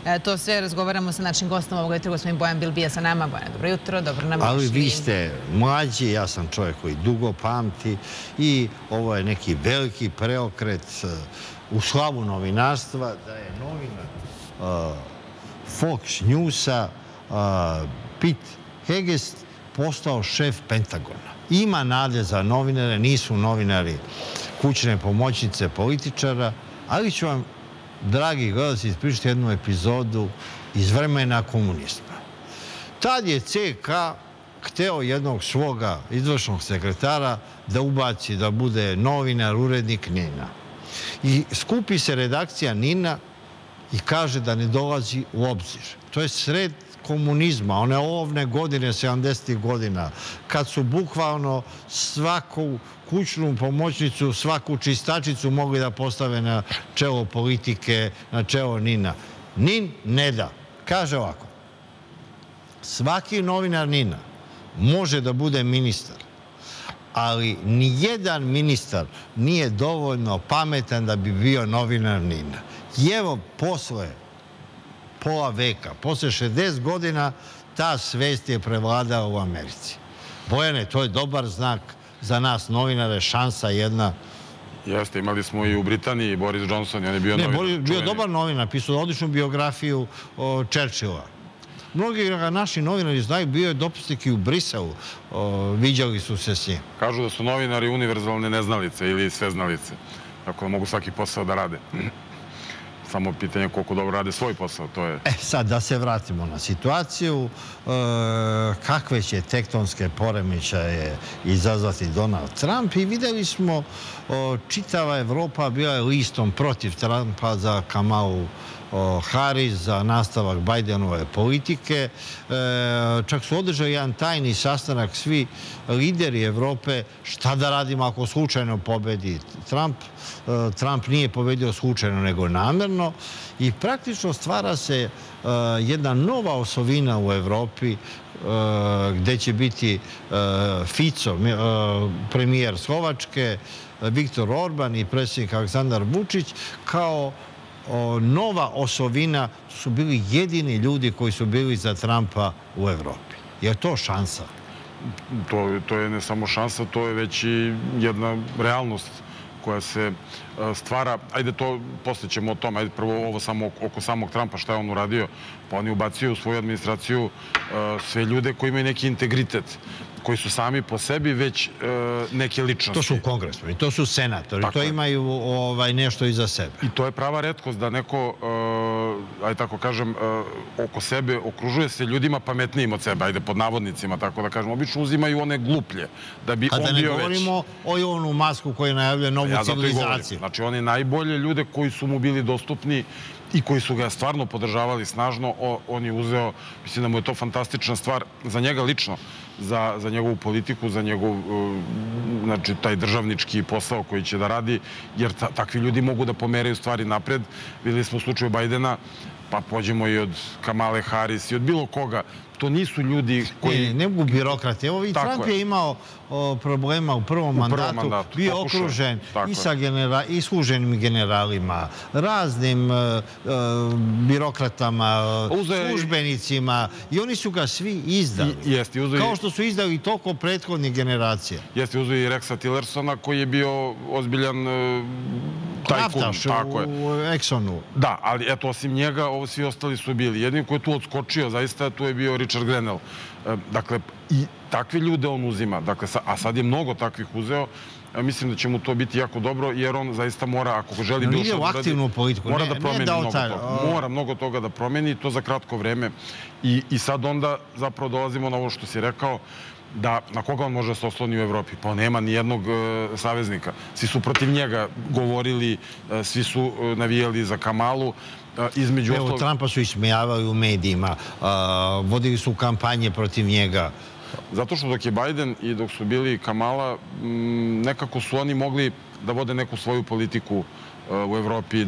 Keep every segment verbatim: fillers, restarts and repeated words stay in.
To sve razgovaramo sa našim gostom ovoga jutra, gospodin Bojan Bilbija sa nama. Bojan, dobro jutro, dobro nam došli. Ali vi ste mlađi, ja sam čovjek koji dugo pamti i ovo je neki veliki preokret u slavu novinarstva, da je novinar Fox Newsa Pete Hegseth postao šef Pentagona. Ima nade za novinare, nisu novinari kućne pomoćnice političara, ali ću vam, dragi gledalci, ispričati jednu epizodu iz vremena komunizma. Tad je ce ka hteo jednog svoga izvršnog sekretara da ubaci, da bude novinar, urednik NIN-a. I skupi se redakcija NIN-a i kaže da ne dolazi u obzir. To je sred komunizma, one ovne godine, sedamdesetih godina, kad su bukvalno svaku kućnu pomoćnicu, svaku čistačicu mogli da postave na čelo politike, na čelo NIN-a. NIN ne da. Kaže ovako, svaki novinar NIN-a može da bude ministar, ali nijedan ministar nije dovoljno pametan da bi bio novinar NIN-a. I evo, posle pola veka, posle šezdeset godina, ta svest je prevladala u Americi. Bojane, to je dobar znak za nas novinare, šansa jedna. Jeste, imali smo i u Britaniji Boris Johnson, on je bio novinar. Ne, bio dobar novinar, pisao odličnu biografiju Churchilla. Mnogi naši novinari znaju, bio je dopusnik i u Briselu, viđali su se s njim. Kažu da su novinari univerzalne neznalice ili sveznalice, tako da mogu svaki posao da rade. Samo pitanje koliko dobro rade svoj posao, to je... E sad, da se vratimo na situaciju, kakve će tektonske poremećaje izazvati Donald Trump i videli smo, čitava Evropa bila je listom protiv Trumpa za Kamalu Harris, za nastavak Bidenove politike. Čak su održali jedan tajni sastanak svi lideri Evrope, šta da radimo ako slučajno pobedi Trump. Trump nije pobedio slučajno nego namerno i praktično stvara se jedna nova osovina u Evropi gde će biti Fico, premijer Slovačke, Viktor Orban i predsjednik Aleksandar Vučić kao nova osovina. Su bili jedini ljudi koji su bili za Trumpa u Evropi. Je to šansa? To je ne samo šansa, to je već i jedna realnost koja se stvara. Ajde, to posle ćemo o tome. Ajde, prvo ovo samo oko samog Trumpa, šta je on uradio. Pa on je ubacio u svoju administraciju sve ljude koji imaju neki integritet, koji su sami po sebi već neke ličnosti. To su kongresmeni, to su senatori, to imaju nešto iza sebe. I to je prava retkost da neko, ajde tako kažem, oko sebe okružuje se ljudima pametnijim od sebe, ajde pod navodnicima, tako da kažem. Obično uzimaju one gluplje, da bi on bio već... A da ne govorimo o Ilonu Masku koji najavljuje novu civilizaciju. Znači, oni najbolje ljude koji su mu bili dostupni i koji su ga stvarno podržavali snažno, on je uzeo, mislim da mu je to fantastična stvar za njega lično, za njegovu politiku, za njegov, znači, taj državnički posao koji će da radi, jer takvi ljudi mogu da pomeraju stvari napred. Videli smo u slučaju Bajdena, pa pođemo i od Kamale Harris i od bilo koga. To nisu ljudi koji... Ne mogu birokrati. Evo i Trump je imao problema u prvom mandatu. Bio okružen i služenim generalima, raznim birokratama, službenicima i oni su ga svi izdali. Kao što su izdali i toliko prethodnih generacija. Jeste, uzeo i Rexa Tillersona koji je bio ozbiljan tajkun. Naftaš u Exxonu. Da, ali eto, osim njega, ovo svi ostali su bili. Jedin koji je tu odskočio, zaista, tu je bio Richard Grenell. Dakle, i takve ljude on uzima. A sad je mnogo takvih uzeo. Mislim da će mu to biti jako dobro, jer on zaista mora, ako želi bilo što da radi, mora da promeni mnogo toga. Mora mnogo toga da promeni, to za kratko vreme. I sad onda zapravo dolazimo na ovo što si rekao, da na koga on može se osloni u Evropi? Pa nema ni jednog saveznika. Svi su protiv njega govorili, svi su navijali za Kamalu. Evo, Trumpa su ismijavali u medijima, vodili su kampanje protiv njega. Zato što dok je Biden i dok su bili Kamala, nekako su oni mogli da vode neku svoju politiku u Evropi,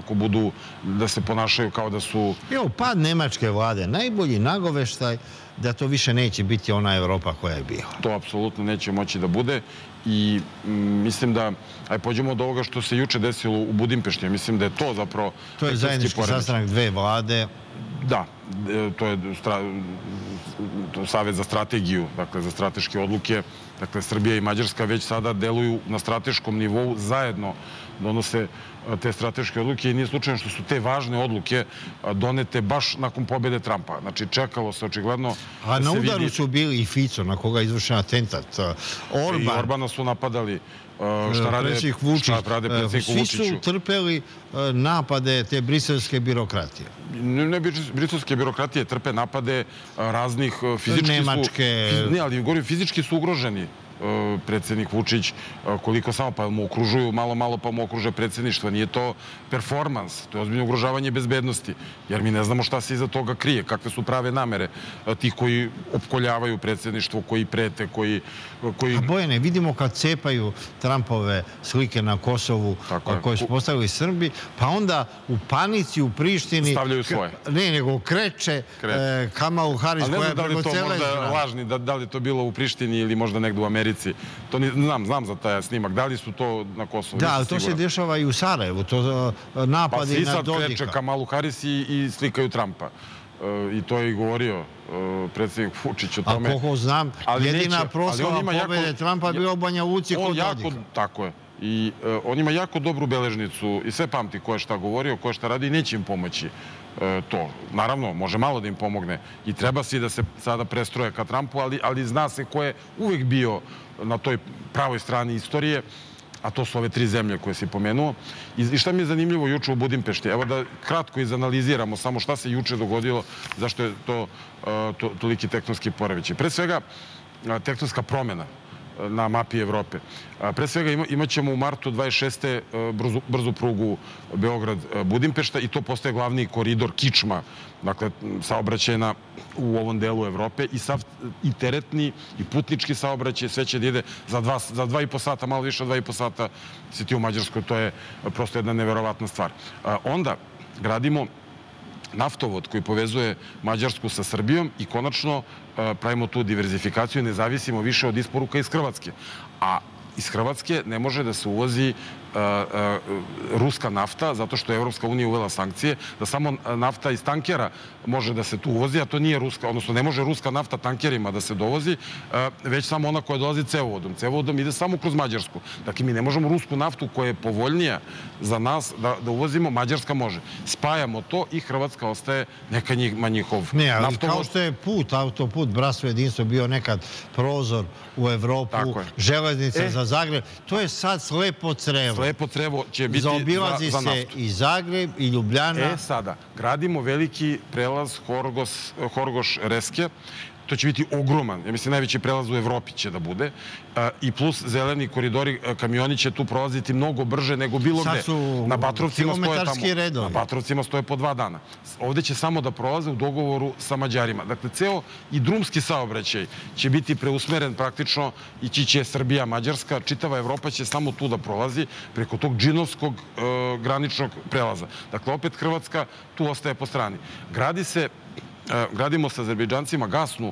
da se ponašaju kao da su... Evo, pad nemačke vlade, najbolji nagoveštaj da to više neće biti ona Evropa koja je bila. To apsolutno neće moći da bude i mislim da, aj pođemo od ovoga što se juče desilo u Budimpešti, mislim da je to zapravo... To je zajednički sastanak dve vlade Da, to je Savet za strategiju, dakle za strateške odluke. Dakle, Srbija i Mađarska već sada deluju na strateškom nivou, zajedno donose te strateške odluke i nije slučajno što su te važne odluke donete baš nakon pobjede Trumpa. Znači, čekalo se očigledno... A na udaru su bili i Fico, na koga je izvršen atentat. Orban. I Orbana su napadali. Šta rade predsjednik Vučić? Svi su trpeli napade te briselske birokratije. Ne briselske birokratije, trpe napade raznih fizički su... Nemačke... Ne, ali govorim, fizički su ugroženi. Predsjednik Vučić, koliko samo pa mu okružuju, malo, malo pa mu okruže predsjedništvo. Nije to performans, to je ozbiljno ugrožavanje bezbednosti, jer mi ne znamo šta se iza toga krije, kakve su prave namere tih koji opkoljavaju predsjedništvo, koji prete, koji... A Bojane, vidimo kad cepaju Trumpove slike na Kosovu koje su postavili Srbi, pa onda u panici u Prištini... Stavljaju svoje. Ne, nego kreće Kamalu Haris koja je preko cele... Ali ne znam da li to možda lažni, da li to bilo u Prištini ili možda negdje u Americi. To znam, znam za taj snimak. Da li su to na Kosovu? Da, ali to se dešava i u Sarajevu. To napadi na Dodika. Pa svi sad kreće Kamalu Haris i slikaju Trumpa. I to je i govorio predsjednik Vučić o tome. A koliko znam, jedina proslava pobjede Trumpa je bila u Banja Luci kod Dodika. Tako je. I on ima jako dobru beležnicu i sve pamti ko je šta govorio, ko je šta radi i neće im pomoći to. Naravno, može malo da im pomogne i treba svi da se sada prestroje ka Trumpu, ali zna se ko je uvijek bio na toj pravoj strani istorije, a to su ove tri zemlje koje si pomenuo. I šta mi je zanimljivo juče u Budimpešti? Evo da kratko izanaliziramo samo šta se juče dogodilo, zašto je to toliki tektonski poremećaj. Pre svega, tektonska promjena na mapi Evrope. Pre svega imat ćemo u martu dvadeset šeste brzu prugu Beograd-Budimpešta i to postaje glavni koridor kičma, dakle, saobraćajna u ovom delu Evrope i teretni i putnički saobraćaj, sve će da ide za dva i po sata, malo više od dva i po sata si ti u Mađarskoj, to je prosto jedna neverovatna stvar. Onda gradimo naftovod koji povezuje Mađarsku sa Srbijom i konačno pravimo tu diverzifikaciju i ne zavisimo više od isporuka iz Hrvatske. A iz Hrvatske ne može da se uvozi ruska nafta, zato što je Evropska unija uvela sankcije, da samo nafta iz tankera može da se tu uvozi, a to nije ruska, odnosno ne može ruska nafta tankerima da se dovozi, već samo ona koja dolazi cevovodom. Cevovodom ide samo kroz Mađarsku. Dakle, mi ne možemo rusku naftu koja je povoljnija za nas da uvozimo, Mađarska može. Spajamo to i Hrvatska ostaje neka njihov naftovod. Ne, ali kao što je put, autoput, Bratstvo jedinstvo bio nekad prozor u Evropu, železnica za Zagreb, to je sad slepo crevo. Slepo crevo će biti za naftu. Zaobilazi se i Zagreb i Ljubljana. E, sada, gradimo veliki prelaz Horgoš-Reske. To će biti ogroman, ja mislim najveći prelaz u Evropi će da bude, i plus zeleni koridori, kamioni će tu prolaziti mnogo brže nego bilo gde. Sad su kilometarski redovi. Na Batrovcima stoje po dva dana. Ovde će samo da prolaze u dogovoru sa Mađarima. Dakle, ceo i drumski saobraćaj će biti preusmeren praktično, ići će Srbija, Mađarska, čitava Evropa će samo tu da prolazi preko tog džinovskog graničnog prelaza. Dakle, opet Hrvatska tu ostaje po strani. Gradi se Gradimo sa Azerbejdžancima gasnu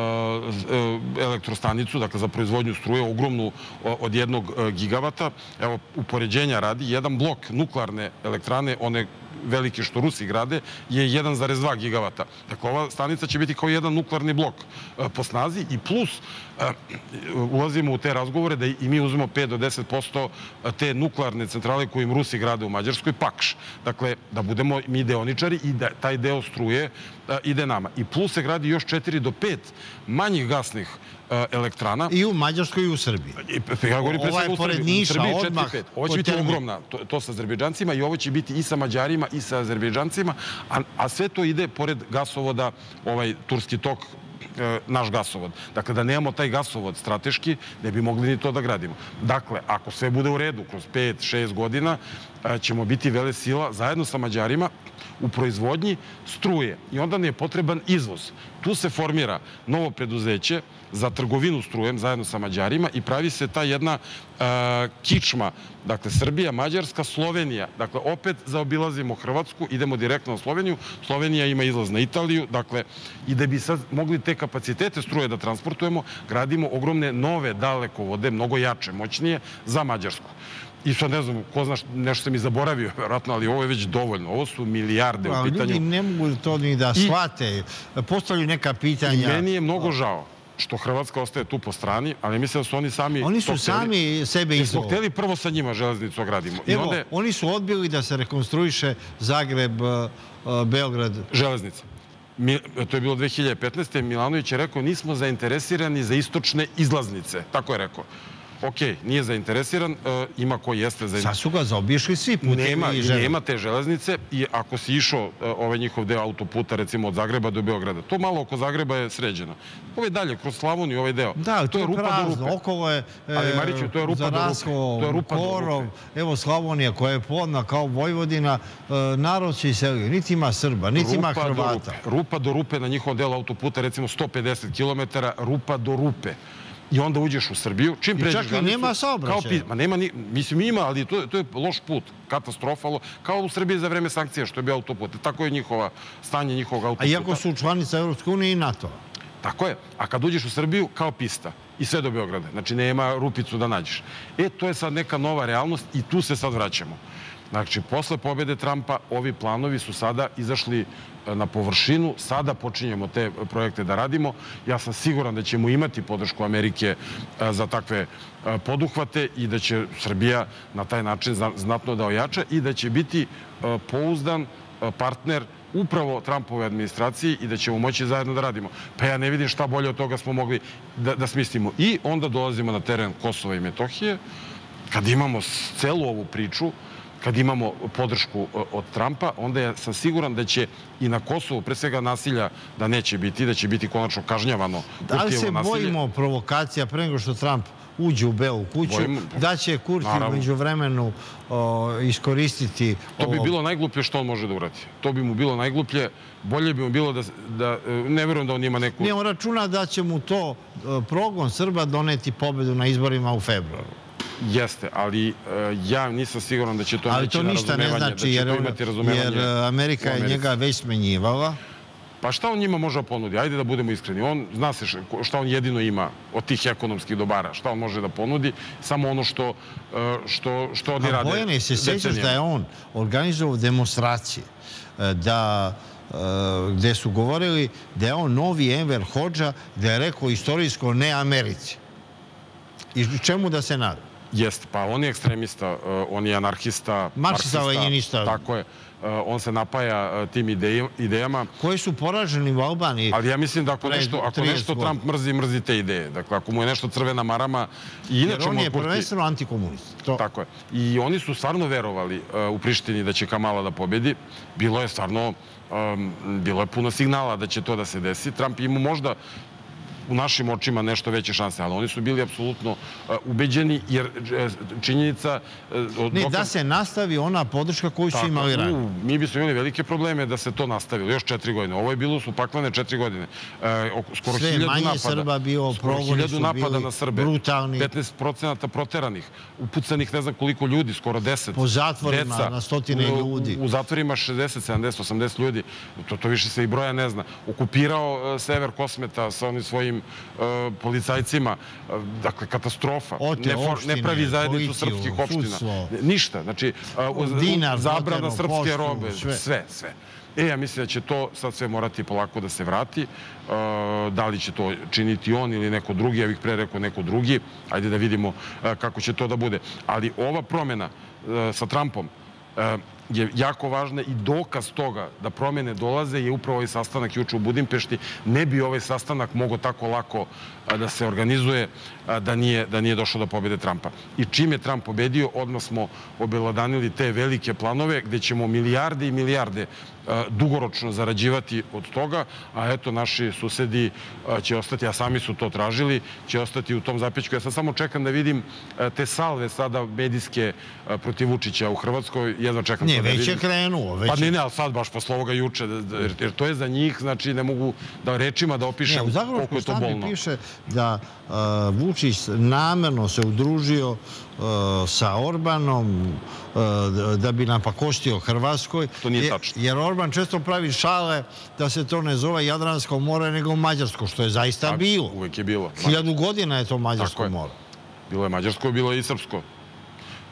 elektrostanicu, dakle za proizvodnju struje, ogromnu od jednog gigavata. Evo, upoređenja radi, jedan blok nuklearne elektrane, one velike što Rusi grade, je jedan zarez dva gigavata. Dakle, ova stanica će biti kao jedan nuklearni blok po snazi i plus ulazimo u te razgovore da i mi uzmemo pet do deset posto te nuklearne centrale koje im Rusi grade u Mađarskoj, pakš. Dakle, da budemo mi deoničari i da taj deo struje ide nama. I plus se gradi još četiri do pet manjih gasnih elektrana. I u Mađarskoj i u Srbiji. Ova je pored Niša, odmah. Ovo će biti ogromna, to sa Azerbejdžancima i ovo će biti i sa Mađarima i sa Azerbejdžancima, a sve to ide pored gasovoda, ovaj Turski tok, naš gasovod. Dakle, da nemamo taj gasovod strateški, ne bi mogli ni to da gradimo. Dakle, ako sve bude u redu, kroz pet šest godina, ćemo biti vele sila zajedno sa Mađarima u proizvodnji struje. I onda ne je potreban izvoz. Tu se formira novo preduzeće za trgovinu strujem zajedno sa Mađarima i pravi se ta jedna kičma. Dakle, Srbija, Mađarska, Slovenija. Dakle, opet zaobilazimo Hrvatsku, idemo direktno na Sloveniju. Slovenija ima izlaz na Italiju. Dakle, i da bi sad mogli te kapacitete struje da transportujemo, gradimo ogromne nove dalekovode, mnogo jače, moćnije, za Mađarsku. I sad ne znam, ko znaš, nešto sam i zaboravio, vjerojatno, ali ovo je već dovoljno. Ovo su milijarde u pitanju. Ljudi ne mogu to ni da shvate. Postavljaju neka pitanja. I meni je mnogo žao što Hrvatska ostaje tu po strani, ali mislim da su oni sami... Oni su sami sebe izvoli. izvoli. Smo htjeli prvo sa njima železnicu ogradimo. Evo, oni su odbili da se rekonstruiše Zagreb-Beograd. Železnica. To je bilo dve hiljade petnaeste. Milanović je rekao, nismo zainteresirani za istočne izlaznice. Tako je rekao. Ok, nije zainteresiran, ima ko jeste zainteresiran. Sad su ga zaobišli svi putevi i železnice. Nema te železnice i ako si išao ovaj njihov deo autoputa, recimo od Zagreba do Beograda, to malo oko Zagreba je sređeno. Ovo je dalje, kroz Slavoniju, ovaj deo. Da, to je prazno, okolo je Zarasko, Korov, evo Slavonija koja je plodna kao Vojvodina, narod se iselio, niti ima Srba, niti ima Hrvata. Rupa do rupe na njihovom delu autoputa, recimo sto pedeset kilometara, rupa do rupe. I onda uđeš u Srbiju. Čim pređeš granicu... I čak i nema saobraćaja. Ma nema ni... Mislim, ima, ali to je loš put. Katastrofalo. Kao u Srbiji za vreme sankcija, što je bio autoput. Tako je njihova stanje njihovog autoputa. A iako su članica Evropske unije i NATO. Tako je. A kad uđeš u Srbiju, kao pista. I sve do Beograda. Znači, nema rupicu da nađeš. E, to je sad neka nova realnost i tu se sad vraćamo. Znači, posle pobjede Trumpa, ovi planovi su sada izašli na površinu. Sada počinjemo te projekte da radimo. Ja sam siguran da ćemo imati podršku Amerike za takve poduhvate i da će Srbija na taj način znatno da ojača i da će biti pouzdan partner upravo Trumpove administraciji i da ćemo moći zajedno da radimo. Pa ja ne vidim šta bolje od toga smo mogli da smislimo. I onda dolazimo na teren Kosova i Metohije. Kad imamo celu ovu priču, kad imamo podršku od Trumpa, onda sam siguran da će i na Kosovu, pre svega nasilja, da neće biti, da će biti konačno kažnjavano. Da li se bojimo provokacija pre nego što Trump uđe u Belu kuću, da će Kurti među vremenu iskoristiti... To bi bilo najgluplje što on može da uradi. To bi mu bilo najgluplje. Bolje bi mu bilo da... Ne verujem da on ima neku... Ne, on računa da će mu to progon Srba doneti pobedu na izborima u februaru. Jeste, ali ja nisam siguran da će to ići na razumevanje. Jer Amerika je njega već smenjivala. Pa šta on njima može da ponudi? Ajde da budemo iskreni. On zna se šta on jedino ima od tih ekonomskih dobara. Šta on može da ponudi? Samo ono što oni rade. A Bojane, se sjećaš da je on organizovao demonstracije gde su govorili da je on novi Enver Hodža, da je rekao istorijsko ne Americi. I čemu da se nada? Jeste, pa on je ekstremista, on je anarhista, marksista. Tako je. On se napaja tim idejama. Koji su poraženi u Albaniji. Ali ja mislim da ako nešto Trump mrzi, mrzi te ideje. Dakle, ako mu je nešto crvena marama... Jer on je prvenstveno antikomunist. Tako je. I oni su stvarno verovali u Prištini da će Kamala da pobedi. Bilo je stvarno... Bilo je puno signala da će to da se desi. Trump ima možda u našim očima nešto veće šanse, ali oni su bili apsolutno ubeđeni, jer činjenica... Ne, da se nastavi ona podrška koju su imali ranije. Mi bi su imali velike probleme da se to nastavilo, još četiri godine. Ovo je bilo su paklane četiri godine. Skoro hiljadu napada. Sve manje Srba bio, progoni su bili brutalni. petnaest procenata proteranih, upucanih ne znam koliko ljudi, skoro deset. Po zatvorima na stotine ljudi. U zatvorima šezdeset, sedamdeset, osamdeset ljudi. To više se i broja ne zna. Okupirao sever Kosmeta sa onim svojim policajcima, dakle, katastrofa. Ne pravi zajednicu srpskih opština. Ništa. Znači, zabrana srpske robe. Sve, sve. E, ja mislim da će to sad sve morati polako da se vrati. Da li će to činiti on ili neko drugi, ja bih pre rekao neko drugi. Ajde da vidimo kako će to da bude. Ali ova promjena sa Trumpom je jako važna i dokaz toga da promjene dolaze je upravo ovaj sastanak juče u Budimpešti. Ne bi ovaj sastanak mogao tako lako da se organizuje da nije došlo do pobjede Trumpa. I čim je Trump pobedio, odmah smo obelodanili te velike planove gde ćemo milijarde i milijarde dugoročno zarađivati od toga, a eto, naši susedi će ostati, a sami su to tražili, će ostati u tom zapećku. Ja sad samo čekam da vidim te salve sada medijske protiv Vučića u Hrvatskoj. Jedva čekam to da vidim. Ne, već je krenuo. Pa ne, ne, ali sad baš posle ovoga juče, jer to je za njih, znači ne mogu da rečima da opišem koliko je to bolno. U Zagorskoj piše da Vučić namerno se udružio sa Orbanom da bi napakostio Hrvatskoj. To nije tačno. Jer Orban često pravi šale da se to ne zove Jadransko more, nego Mađarsko, što je zaista bilo. Uvijek je bilo. Hiljadu godina je to Mađarsko more. Bilo je Mađarsko, bilo je i Srpsko.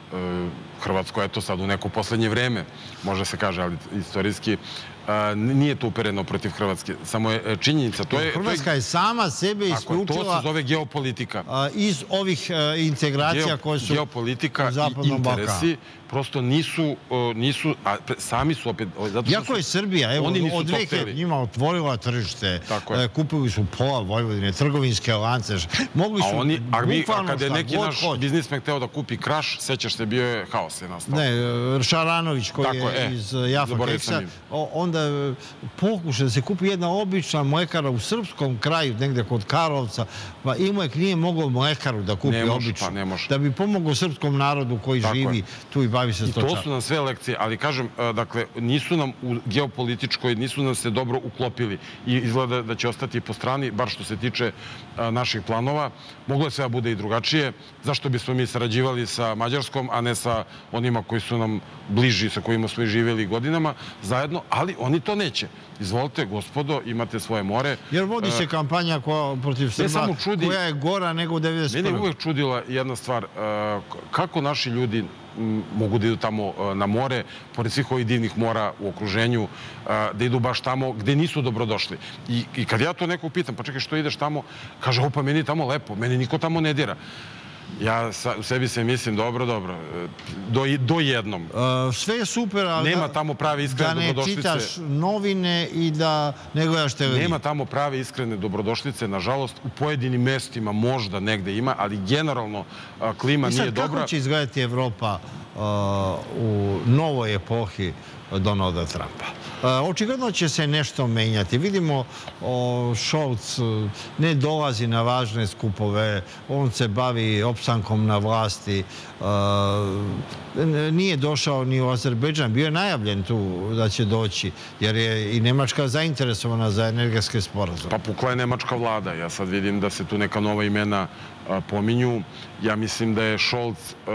Hrvatsko, eto sad u neko poslednje vreme, može se kaže, ali istorijski, nije to upereno protiv Hrvatske. Samo je činjenica. Hrvatska je sama sebe isključila... To se zove geopolitika. ...iz ovih integracija koje su geopolitika i interesi prosto nisu, a sami su opet... Jako je Srbija, evo, od dve hiljade njima otvorila tržište, kupili su pola Vojvodine, trgovinske lance, mogli su bukvalno šta god hoće. Kada je neki naš biznismen hteo da kupi Kraš, sećaš se, bio je haos je nastao. Ne, Šaranović koji je iz Jafa Keksa, onda pokuša da se kupi jedna obična mlekara u srpskom kraju, negde kod Karlovca, pa Imlek nije mogao mlekaru da kupi običnu, da bi pomogao srpskom narodu koji živi tu i bavi se stočarstvom. I to su nam sve lekcije, ali kažem, dakle, nisu nam u geopolitičkoj, nisu nam se dobro uklopili i izgleda da će ostati po strani, bar što se tiče naših planova. Moglo je sve da bude i drugačije. Zašto bismo mi sarađivali sa Mađarskom, a ne sa onima koji su nam bliži, sa kojima smo i živjeli godinama zajedno, ali oni to neće. Izvolite, gospodo, imate svoje more. Jer vodi se kampanja protiv Srba koja je gora nego u devedeset prve. Mene je uvek čudila jedna stvar. Kako naši ljudi mogu da idu tamo na more, pored svih ovih divnih mora u okruženju, da idu baš tamo gde nisu dobrodošli. I kad ja to nekog pitam, pa čekaj, što ideš tamo? Kaže, opa, meni je tamo lepo, meni niko tamo ne dira. Ja u sebi se mislim, dobro, dobro, do jednom. Sve je super, ali nema tamo prave iskrene dobrodošlice. Da ne čitaš novine i da ne gledaš televiziju. Nema tamo prave iskrene dobrodošlice, nažalost, u pojedinim mestima možda negde ima, ali generalno klima nije dobra. I sad kako će izgledati Evropa u novoj epohi Donalda Trumpa? Očigledno će se nešto menjati. Vidimo, Scholz ne dolazi na važne skupove, on se bavi opstankom na vlasti, nije došao ni u Azerbejdžan, bio je najavljen tu da će doći, jer je i Nemačka zainteresovana za energetske sporazume. Pa pukla je nemačka vlada. Ja sad vidim da se tu neka nova imena pominju. Ja mislim da je Scholz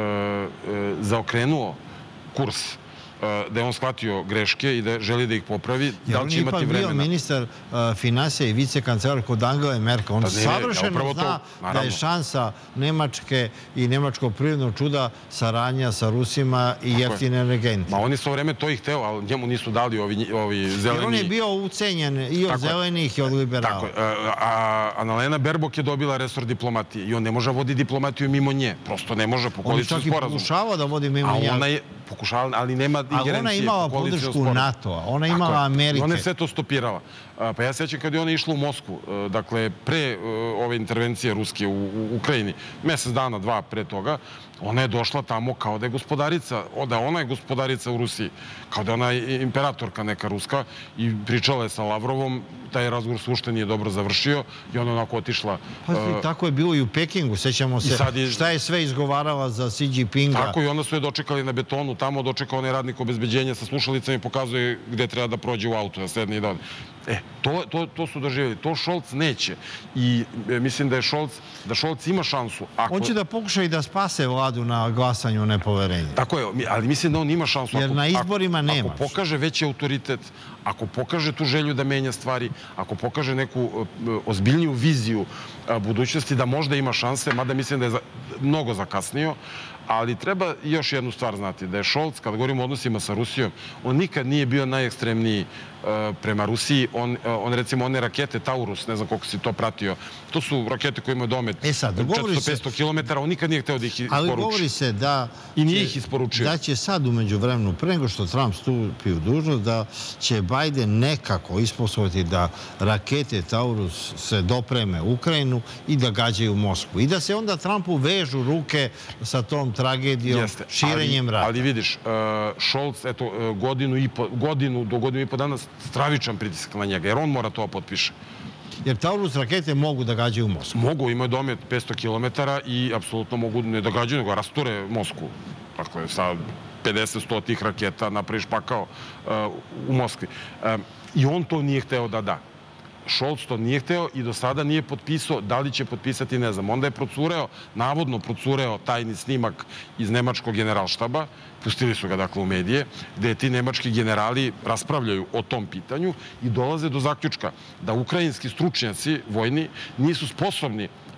zaokrenuo kurs, da je on shvatio greške i da želi da ih popravi, da li će imati vremena. Jer on je ipak bio ministar finansija i vicekancelar kod Angele Merkel. On savršeno zna da je šansa Nemačke i nemačkog prirodnog čuda saradnja sa Rusima i jeftine energenti. Ma oni su u vreme to i hteo, ali njemu nisu dali ovi zeleni... Jer on je bio ucenjen i od zelenih i od liberala. Tako je. Annalena Baerbock je dobila resor diplomatije i on ne može voditi diplomatiju mimo nje. Prosto ne može po koalicijskom sporazumu. On čak i pokušava da vodi mimo nje. Pokušala, ali nema ingerencije. Ali ona je imala podršku NATO-a, ona je imala Amerike. Ona je sve to stopirala. Pa ja sećam kad je ona išla u Moskvu, dakle, pre ove intervencije Ruske u Ukrajini, mesec dana, dva pre toga, ona je došla tamo kao da je gospodarica, da ona je gospodarica u Rusiji, kao da je ona imperatorka neka ruska i pričala je sa Lavrovom, taj razgovor sušte nije dobro završio i ona onako otišla. Pa tako je bilo i u Pekingu, sećamo se šta je sve izgovarala za Xi Jinpinga. Tako i onda su je dočekali na betonu, tamo dočekao onaj radnik obezbeđenja sa slušalicama i pokazuje gde treba da prođe u auto, da sedne i da ode. E, to su doživjeli. To Scholz neće. I mislim da je Scholz, da Scholz ima šansu. On će da pokuša i da spase vladu na glasanju nepoverenja. Tako je, ali mislim da on ima šansu. Jer na izborima nemaš. Ako pokaže veći autoritet, ako pokaže tu želju da menja stvari, ako pokaže neku ozbiljniju viziju budućnosti, da možda ima šanse, mada mislim da je mnogo zakasnio, ali treba još jednu stvar znati, da je Scholz, kada govorimo o odnosima sa Rusijom, on nikad nije bio najekstremniji prema Rusiji. On, recimo, one rakete Taurus, ne znam koliko si to pratio, to su rakete koje imaju domet četiristo do petsto kilometara, on nikad nije hteo da ih isporuči. Ali govori se da i nije ih isporučio. Da će sad umeđu vremenu, pre nego što Trump stupi u dužnost, da će Biden nekako isposobiti da rakete Taurus se dopreme u Ukrajinu i da gađaju Moskvu. I da se onda Trumpu vežu ruke sa tom tragedijom, širenjem rata. Ali vidiš, Scholz, eto, godinu do godinu i po dana stravičan pritisak na njega, jer on mora to potpiše. Jer Taurus rakete mogu da gađaju Moskvu. Mogu, imaju domet petsto kilometara i apsolutno mogu ne da gađaju, nego rasture Moskvu. Dakle, sa pedeset do sto tih raketa napraviš pakao u Moskvi. I on to nije hteo da da. Scholz to nije hteo i do sada nije potpisao. Da li će potpisati, ne znam. Onda je procureo, navodno procureo tajni snimak iz nemačkog generalštaba, pustili su ga dakle u medije, gde ti nemački generali raspravljaju o tom pitanju i dolaze do zaključka da ukrajinski stručnjaci vojni nisu sposobni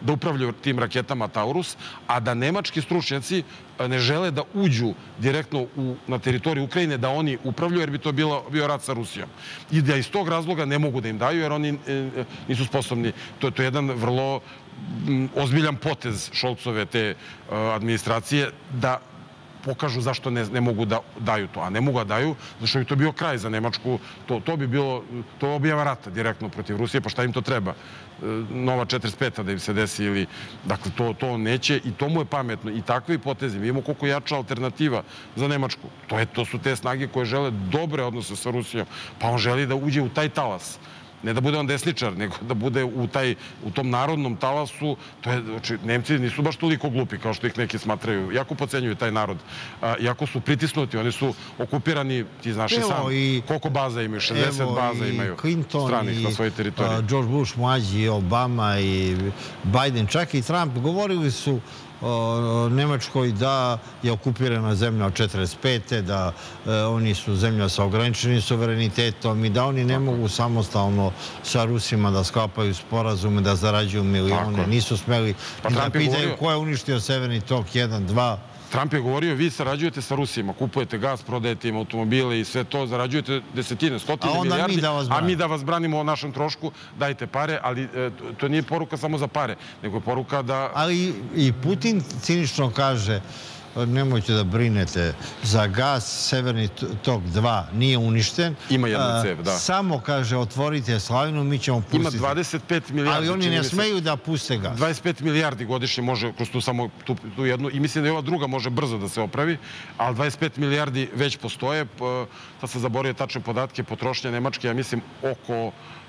da upravljaju tim raketama Taurus, a da nemački stručnjaci ne žele da uđu direktno na teritoriju Ukrajine, da oni upravljaju, jer bi to bio rat sa Rusijom. I da iz tog razloga ne mogu da im daju, jer oni nisu sposobni. To je jedan vrlo ozbiljan potez Šolcove te administracije da pokažu zašto ne mogu da daju to. A ne mogu da daju, zašto bi to bio kraj za Nemačku. To bi bilo, to je objava rata direktno protiv Rusije, pa šta im to treba? Nova četrdeset peta da im se desi ili... Dakle, to neće i to mu je pametno. I takvi potezi. Vidimo koliko jača alternativa za Nemačku. To su te snage koje žele dobre odnose sa Rusijom. Pa on želi da uđe u taj talas. Ne da bude on desničar, nego da bude u tom narodnom talasu. Nemci nisu baš toliko glupi kao što ih neki smatraju. Jako pocenjuju taj narod. Jako su pritisnuti, oni su okupirani, ti znaš i sam, koliko baza imaju, šezdeset baza imaju stranih na svojoj teritoriji. Evo i Clinton, i George Bush mlađi, i Obama, i Biden, čak i Trump, govorili su Nemačkoj da je okupirana zemlja od četrdeset pete da oni su zemlja sa ograničenim suverenitetom i da oni ne mogu samostalno sa Rusima da sklapaju sporazume, da zarađuju milione. Nisu smeli da pitaju ko je uništio Severni tok jedan, dva. Trump je govorio, vi sarađujete sa Rusima, kupujete gas, prodajete im automobile i sve to, zarađujete desetine, stotine milijardi, a mi da vas branimo o našem trošku, dajte pare, ali to nije poruka samo za pare, nego je poruka da... Ali i Putin cinično kaže, nemojte da brinete za gas, Severni tok dva nije uništen. Ima jednu cev, da. Samo, kaže, otvorite slavinu, mi ćemo pustiti. Ima dvadeset pet milijardi. Ali oni ne smeju da puste gas. dvadeset pet milijardi godišnje može kroz tu samo tu jednu, i mislim da i ova druga može brzo da se opravi, ali dvadeset pet milijardi već postoje. Sad sam zaboravio tačne podatke, potrošnje Nemačke, ja mislim oko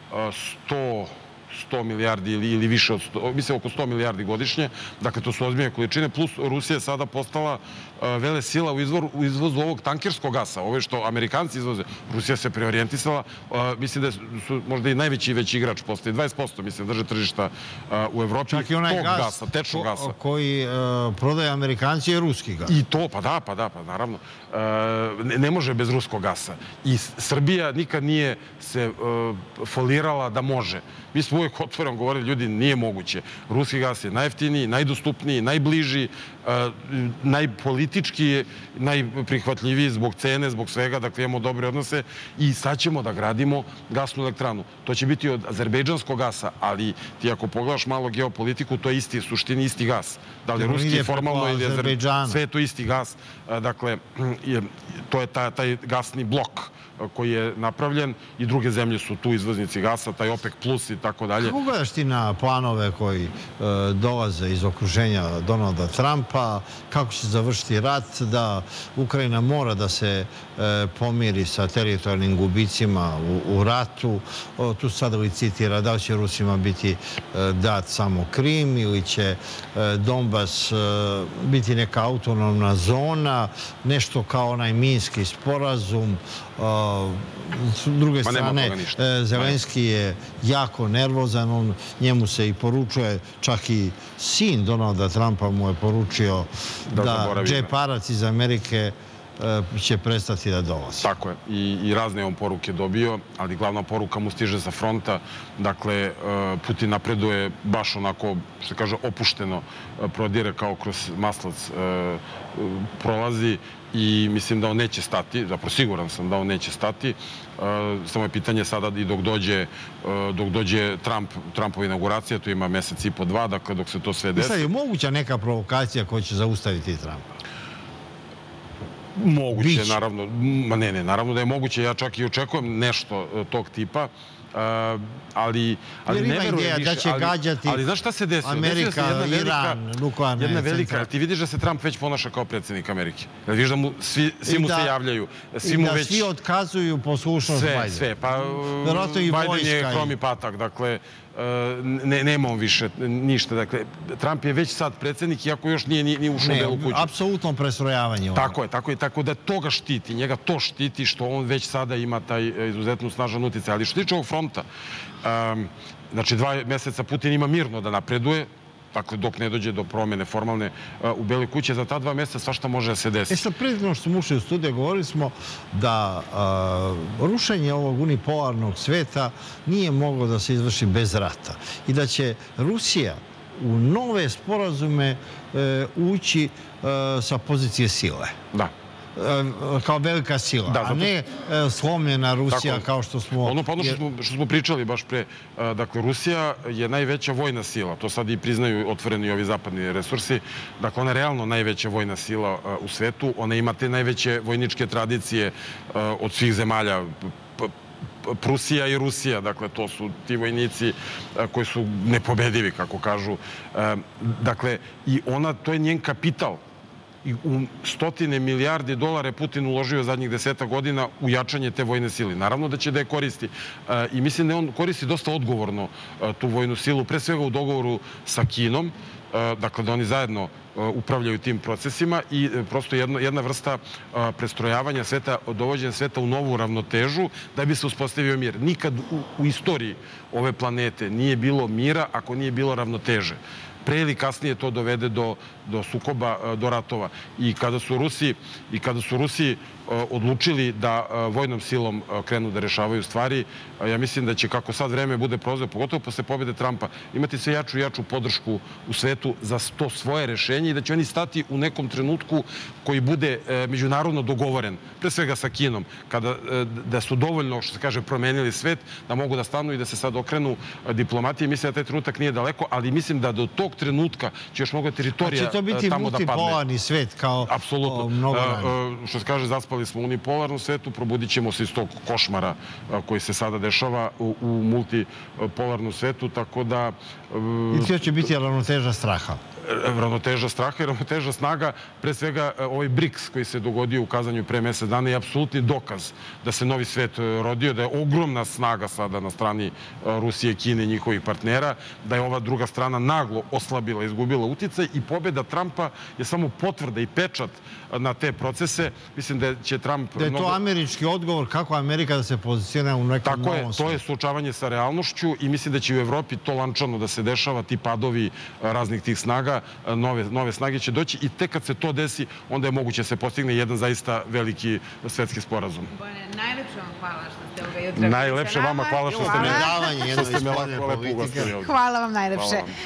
sto milijardi ili više od sto, mislim oko sto milijardi godišnje. Dakle, to su ozbiljne količine. Plus, Rusija je sada postala vele sila u izvozu ovog tankerskog gasa. Ove što Amerikanci izvoze. Rusija se preorijentisala. Mislim da su možda i najveći veći igrač postoji. dvadeset posto, mislim, drže tržišta u Evropi. Čak i onaj gas koji prodaje Amerikanci je ruski gas. I to, pa da, pa da, pa naravno. Ne može bez ruskog gasa. I Srbija nikad nije se folirala da može. Mi smo uvijek otvoreno govorili, ljudi, nije moguće. Ruski gas je najjeftiniji, najdostupniji, najbliži, najpolitički, najprihvatljiviji zbog cene, zbog svega, dakle imamo dobre odnose i sad ćemo da gradimo gasnu elektranu. To će biti od azerbejdžanskog gasa, ali ti ako pogledaš malo geopolitiku, to je isti, suštini isti gas. Da li je ruski formalno ili azerbejdžan, sve je to isti gas. Dakle, to je taj gasni blok koji je napravljen i druge zemlje su tu izvoznici gasa, taj OPEC plus i tako dalje. Kako gledaš ti na planove koji dolaze iz okruženja Donalda Trumpa, kako će završiti rat, da Ukrajina mora da se pomiri sa teritorijalnim gubicima u ratu? Tu sada licitira da li će Rusima biti dat samo Krim ili će Donbas biti neka autonomna zona, nešto kao onaj Minski sporazum. S druge strane, Zelenski je jako nervozan, njemu se i poručuje, čak i sin Donalda Trumpa mu je poručio da džeparac iz Amerike će prestati da dolazi. Tako je. I razne on poruke dobio, ali glavna poruka mu stiže sa fronta. Dakle, Putin napreduje baš onako, što kaže, opušteno prodire kao kroz maslac prolazi i mislim da on neće stati, zapravo siguran sam da on neće stati. Samo je pitanje sada i dok dođe dok dođe Trumpova inauguracija, to ima mesec i po dva, dakle dok se to sve desi. Sad je moguća neka provokacija koja će zaustaviti Trumpa? Moguće, naravno. Ma ne, ne, naravno da je moguće. Ja čak i očekujem nešto tog tipa. Ali ne verujem više. Ali znaš šta se desilo? Amerika, Iran, nuklearne jedna velika. Ti vidiš da se Trump već ponaša kao predsjednik Amerike. Vidiš da svi mu se javljaju. I da svi otkazuju poslušnost Bidena. Sve, sve. Pa Biden je kromi patak. Dakle, nema on više ništa. Dakle, Trump je već sad predsjednik, iako još nije ušao u Belu kuću. Apsolutno prestrojavanje. Tako je, tako je. Tako da to ga štiti. Njega to štiti što on već sada ima taj izuzetno snažan utjecaj. Ali što tiče ovog fronta, znači dva mjeseca Putin ima mirno da napreduje, dakle dok ne dođe do promjene formalne u Beloj kući, za ta dva mjeseca svašta može da se desi. E sad, prije što smo ušli u studiju, govorili smo da rušenje ovog unipolarnog sveta nije moglo da se izvrši bez rata i da će Rusija u nove sporazume ući sa pozicije sile. Da. Kao velika sila, a ne slomljena Rusija kao što smo... Ono pa ono što smo pričali baš pre, dakle, Rusija je najveća vojna sila, to sad i priznaju otvoreni ovi zapadni resursi, dakle, ona je realno najveća vojna sila u svetu, ona ima te najveće vojničke tradicije od svih zemalja, Prusija i Rusija, dakle, to su ti vojnici koji su nepobedivi, kako kažu. Dakle, i ona, to je njen kapital. I u stotine milijardi dolara je Putin uložio zadnjih deseta godina u jačanje te vojne sile. Naravno da će da je koristi. I mislim da on koristi dosta odgovorno tu vojnu silu, pre svega u dogovoru sa Kinom, dakle da oni zajedno upravljaju tim procesima i prosto jedna vrsta prestrojavanja sveta, dovođenja sveta u novu ravnotežu da bi se uspostavio mir. Nikad u istoriji ove planete nije bilo mira ako nije bilo ravnoteže. Pre ili kasnije to dovede do sukoba, do ratova. I kada su Rusi, i kada su Rusi odlučili da vojnom silom krenu da rešavaju stvari, ja mislim da će, kako sad vreme bude prolazilo, pogotovo posle pobjede Trumpa, imati sve jaču i jaču podršku u svetu za to svoje rešenje i da će oni stati u nekom trenutku koji bude međunarodno dogovoren, pre svega sa Kinom, da su dovoljno, što se kaže, promenili svet, da mogu da stanu i da se sad okrenu diplomatije. Mislim da taj trenutak nije daleko, ali mislim da do tog trenutka će još mnogo teritorija tamo da padne. Će to biti multipolarni svet kao mnogo ranije? Što se kaže, zaspali smo u unipolarnom svetu, probudit ćemo se iz tog košmara koji se sada dešava u multipolarnom svetu, tako da... I to će biti ravnoteža straha? Ravnoteža straha i ravnoteža snaga. Pre svega, ovaj BRICS koji se dogodio u Kazanju pre mesec dana je apsolutni dokaz da se novi svet rodio, da je ogromna snaga sada na strani Rusije, Kine i njihovih partnera, da je ova druga strana naglo oslabila, izgubila uticaj i pobjeda Trumpa je samo potvrda i pečat na te procese. Mislim da će Trump... Da je to američki odgovor kako Amerika da se pozicionira u nekom novom svijetu. Tako je, to je suočavanje sa realnošću i mislim da će u Evropi to lančano da se dešava, ti padovi raznih tih snaga, nove snage će doći i tek kad se to desi, onda je moguće da se postigne jedan zaista veliki svetski sporazum. Bojane, najlepše vam hvala što ste ovoga jutra. Najlepše vama hvala što ste me Hvala vam najlepše.